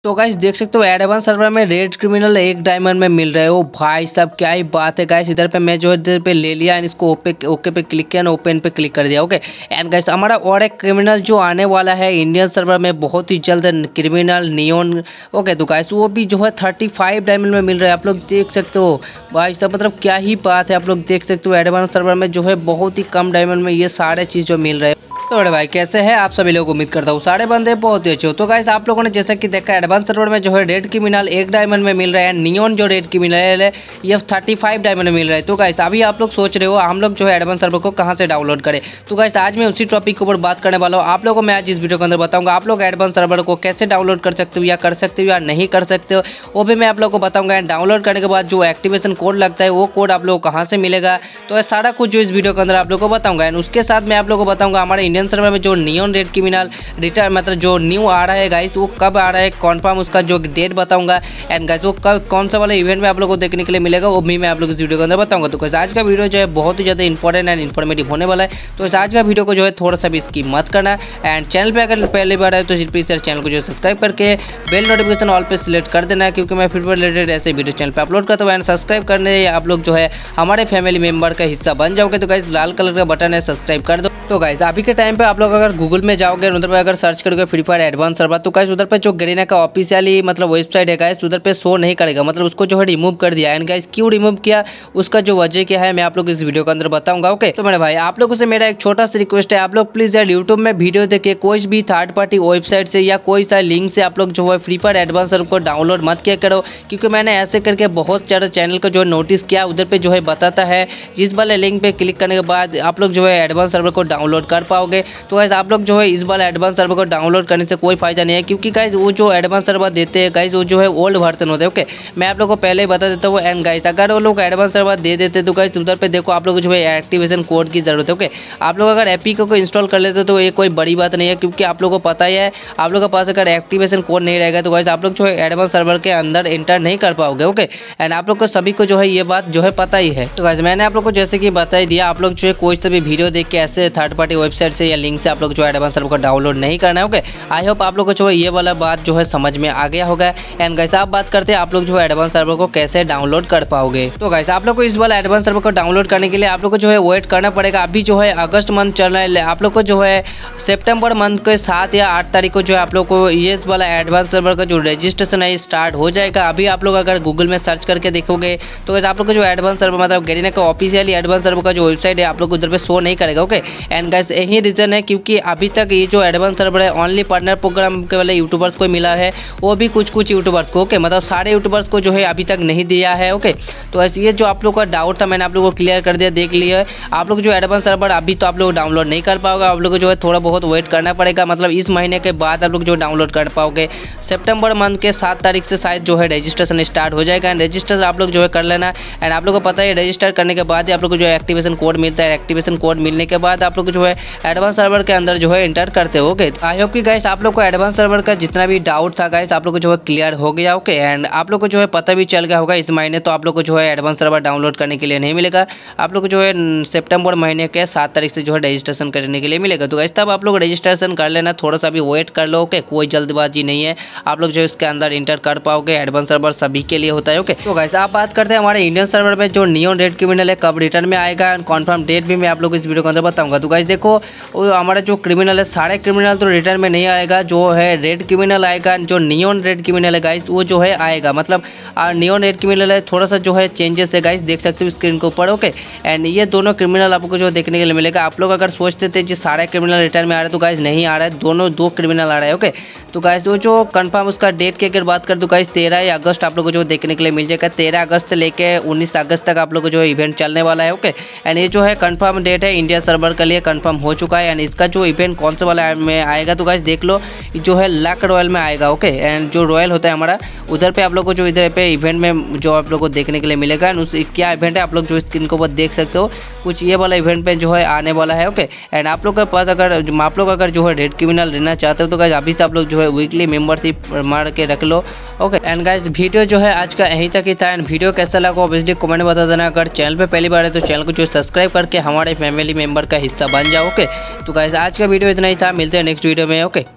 तो गाइस देख सकते हो एडवांस सर्वर में रेड क्रिमिनल 1 डायमंड में मिल रहे हो। भाई साहब क्या ही बात है गाइस। इधर पे मैं जो है इधर पे ले लिया एंड इसको ओके पे क्लिक किया, ओपन पे क्लिक कर दिया। ओके एंड गाइस हमारा और एक क्रिमिनल जो आने वाला है इंडियन सर्वर में बहुत ही जल्द, क्रिमिनल नियोन। ओके तो गाइस वो भी जो है 35 डायमंड में मिल रहा है, आप लोग देख सकते हो। भाई साहब मतलब क्या ही बात है, आप लोग देख सकते हो एडवांस सर्वर में जो है बहुत ही कम डायमंड में ये सारे चीज़ जो मिल रहे हैं। तो बड़े भाई कैसे हैं आप सभी लोग, उम्मीद करता हूँ सारे बंदे बहुत ही अच्छे हो। तो गाइस आप लोगों ने जैसा कि देखा एडवांस सर्वर में जो है रेड क्रिमिनल 1 डायमंड में मिल रहा है, नियोन जो रेड क्रिमिनल है ये 35 डायमंड में मिल रहा है। तो गाइस अभी आप लोग सोच रहे हो हम लोग जो है एडवांस सर्वर को कहाँ से डाउनलोड करें, तो गाइस आज मैं उसी टॉपिक के ऊपर बात करने वाला हूँ। आप लोगों को मैं आज इस वीडियो के अंदर बताऊंगा आप लोग एडवांस सर्वर को कैसे डाउनलोड कर सकते हो, या कर सकते हो या नहीं कर सकते हो, वो भी मैं आप लोग को बताऊंगा। डाउनलोड करने के बाद जो एक्टिवेशन कोड लगता है वो कोड आप लोग को कहाँ से मिलेगा, तो सारा कुछ जो इस वीडियो के अंदर आप लोग को बताऊंगा। एंड उसके साथ मैं आप लोग को बताऊंगा हमारे इंडियन सर्वर में जो नियोन रेड क्रिमिनल रिटर्न मतलब जो न्यू आ रहा है गाइस, वो कब आ रहा है कॉन्फर्म उसका जो डेट बताऊंगा। एंड गाइस वो कब कौन सा वाला इवेंट में आप लोगों को देखने के लिए मिलेगा वो भी मैं आप लोग इस वीडियो के अंदर बताऊंगा। तो आज का वीडियो जो है बहुत ही ज़्यादा इंपॉर्टेंट एंड इन्फॉर्मेटिव होने वाला है। तो आज का वीडियो को जो है थोड़ा सा भी स्किप मत करना। एंड चैनल पे अगर पहली बार आए तो प्लीज चैनल को जो सब्सक्राइब करके बेल नोटिफिकेशन ऑल पे सिलेक्ट कर देना है, क्योंकि मैं फिर रिलेटेड ऐसे वीडियो चैनल पे अपलोड करता हूँ। एंड सब्सक्राइब करने आप लोग जो है हमारे फैमिली मेंबर का हिस्सा बन जाओगे। तो गाइस लाल कलर का बटन है, सब्सक्राइब कर दो। तो गाइस अभी के टाइम पे आप लोग अगर गूगल में जाओगे उधर पे अगर सर्च करोगे फ्री फायर एडवांस सर्वर, तो गाइस उधर पे जो गरीना का ऑफिशियली मतलब वेबसाइट है गाइस उधर पे शो नहीं करेगा, मतलब उसको जो है रिमूव कर दिया। एंड गाइस क्यों रिमूव किया उसका जो वजह क्या है मैं आप लोग इस वीडियो के अंदर बताऊंगा। ओके तो मेरे भाई आप लोगों से मेरा एक छोटा सा रिक्वेस्ट है, आप लोग प्लीज यार यूट्यूब में वीडियो देखिए कोई भी थर्ड पार्टी वेबसाइट से या कोई सा लिंक से आप लोग जो है फ्री फायर एडवांस सर्वर को डाउनलोड मत किया करो, क्योंकि मैंने ऐसे करके बहुत सारे चैनल को जो नोटिस किया उधर पे जो है बताता है जिस वाले लिंक पे क्लिक करने के बाद आप लोग जो है एडवांस सर्वर को डाउनलोड कर पाओगे। तो गाइस आप लोग जो है इस वाला एडवांस सर्वर को डाउनलोड करने से कोई फायदा नहीं है, क्योंकि गाइस वो जो एडवांस सर्वर देते हैं गाइस वो जो है ओल्ड वर्जन होता है। ओके मैं आप लोग को पहले ही बता देता हूँ। एंड गाइस अगर वो लोग एडवांस सर्वर दे देते तो गाइस उधर पे देखो आप लोग जो है एक्टिवेशन कोड की जरूरत है। ओके आप लोग अगर एपी को इंस्टॉल कर लेते तो ये कोई बड़ी बात नहीं है, क्योंकि आप लोग को पता ही है आप लोग के पास अगर एक्टिवेशन कोड नहीं रहेगा तो गाइस आप लोग जो है एडवांस सर्वर के अंदर एंटर नहीं कर पाओगे। ओके एंड आप लोग को सभी को जो है ये बात जो है पता ही है। तो गाइस मैंने आप लोग को जैसे कि बता ही दिया, आप लोग जो है कोई सा भी वीडियो देख के ऐसे थर्ड पार्टी वेबसाइट से या लिंक से आप लोग जो एडवांस सर्वर को डाउनलोड नहीं करना है। ओके आई होप आप लोग को जो है ये वाला बात जो है समझ में आ गया होगा। एंड गाइस आप बात करते हैं आप लोग जो है एडवांस सर्वर को कैसे डाउनलोड कर पाओगे। तो गाइस आप लोग को इस वाला एडवांस सर्वर को डाउनलोड करने के लिए आप लोग को जो है वेट करना पड़ेगा। अभी जो है अगस्त मंथ चल रहा है, आप लोग को जो है सितंबर मंथ के 7 या 8 तारीख को जो है आप लोग को ये वाला एडवांस सर्वर का जो रजिस्ट्रेशन है स्टार्ट हो जाएगा। अभी आप लोग अगर गूगल में सर्च करके देखोगे तो गाइस आप लोग को जो एडवांस सर्वर मतलब गरीना का ऑफिशियली एडवांस सर्वर का जो वेबसाइट है आप लोग उधर पे शो नहीं करेगा। ओके एंड गाइस यही रीजन है क्योंकि अभी तक ये जो एडवांस सर्वर है ओनली पार्टनर प्रोग्राम के वाले यूट्यूबर्स को मिला है, वो भी कुछ यूट्यूबर्स को। ओके मतलब सारे यूट्यूबर्स को जो है अभी तक नहीं दिया है। ओके तो ये जो आप लोग का डाउट था मैंने आप लोगों को क्लियर कर दिया, देख लिया है। आप लोग जो एडवांस सर्वर अभी तो आप लोग डाउनलोड नहीं कर पाओगे, आप लोग को जो है थोड़ा बहुत वेट करना पड़ेगा, मतलब इस महीने के बाद आप लोग जो डाउनलोड कर पाओगे। सितंबर मंथ के 7 तारीख से शायद जो है रजिस्ट्रेशन स्टार्ट हो जाएगा। एंड रजिस्टर आप लोग जो है कर लेना। एंड आप लोग को पता है रजिस्टर करने के बाद ही आप लोग को जो है एक्टिवेशन कोड मिलता है। एक्टिवेशन कोड मिलने के बाद आप लोग जो है एडवांस सर्वर के अंदर जो है एंटर करते हो। ओके आई होप कि गाइस आप लोग को एडवांस सर्वर का जितना भी डाउट था गाइस आप लोग को जो है क्लियर हो गया। ओके एंड आप लोग को जो है पता भी चल गया होगा इस महीने तो आप लोग को जो है एडवांस सर्वर डाउनलोड करने के लिए नहीं मिलेगा, आप लोग को जो है सितंबर महीने के 7 तारीख से जो है रजिस्ट्रेशन करने के लिए मिलेगा। तो गाइस तब आप लोग रजिस्ट्रेशन कर लेना, थोड़ा सा भी वेट कर लो। ओके कोई जल्दबाजी नहीं है, आप लोग जो इसके अंदर इंटर कर पाओगे। एडवांस सर्वर सभी के लिए होता है। ओके तो गाइस आप बात करते हैं हमारे इंडियन सर्वर में जो नियोन रेड क्रिमिनल है कब रिटर्न में आएगा, एंड कन्फर्म डेट भी मैं आप लोग इस वीडियो के अंदर बताऊंगा। तो गाइस देखो हमारा जो क्रिमिनल है सारे क्रिमिनल तो रिटर्न में नहीं आएगा, जो है रेड क्रिमिनल आएगा, जो नियोन रेड क्रिमिनल है गाइस वो जो है आएगा, मतलब नियोन रेड क्रिमिनल है थोड़ा सा जो है चेंजेस है गाइस, देख सकते हो स्क्रीन के ऊपर। ओके एंड ये दोनों क्रिमिनल आपको जो देखने के लिए मिलेगा। आप लोग अगर सोचते थे कि सारे क्रिमिनल रिटर्न में आ रहे तो गाइस नहीं आ रहा है, दोनों 2 क्रिमिनल आ रहा है। ओके तो गाइस वो जो कंफर्म उसका डेट की अगर बात कर तो गाइस 13 अगस्त आप लोग को जो देखने के लिए मिल जाएगा। 13 अगस्त से लेके 19 अगस्त तक आप लोग को जो है इवेंट चलने वाला है। ओके एंड ये जो है कंफर्म डेट है इंडिया सर्वर के लिए कंफर्म हो चुका है। एंड इसका जो इवेंट कौन सा वाला में आएगा तो गाइस देख लो जो है लक रॉयल में आएगा। ओके एंड जो रॉयल होता है हमारा उधर पे आप लोग को जो इधर पे इवेंट में जो आप लोग को देखने के लिए मिलेगा। क्या इवेंट है आप लोग जो स्क्रीन के ऊपर देख सकते हो, कुछ ये वाला इवेंट पे जो है आने वाला है। ओके एंड आप लोग के पास अगर आप लोग अगर जो है रेड क्रिमिनल लेना चाहते हो तो गाइस अभी से आप लोग जो है वीकली मेंबरशिप मार के रख लो। ओके एंड गाइस वीडियो जो है आज का यहीं तक ही था। एंड वीडियो कैसा लगा ऑब्वियसली कमेंट में बता देना। अगर चैनल पे पहली बार है तो चैनल को जो सब्सक्राइब करके हमारे फैमिली मेंबर का हिस्सा बन जाओ। ओके तो गाइस आज का वीडियो इतना ही था, मिलते हैं नेक्स्ट वीडियो में। ओके।